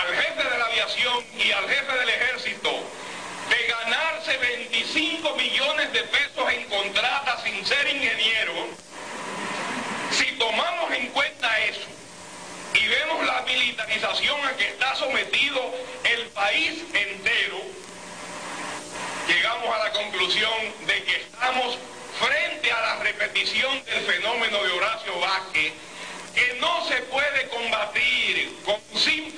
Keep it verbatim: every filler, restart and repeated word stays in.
al jefe de la aviación y al jefe del ejército de ganarse veinticinco millones de pesos en contrata sin ser ingeniero, si tomamos en cuenta eso y vemos la militarización a que está sometido el país entero, llegamos a la conclusión de que estamos frente a la repetición del fenómeno de Horacio Vázquez, que no se puede combatir con simple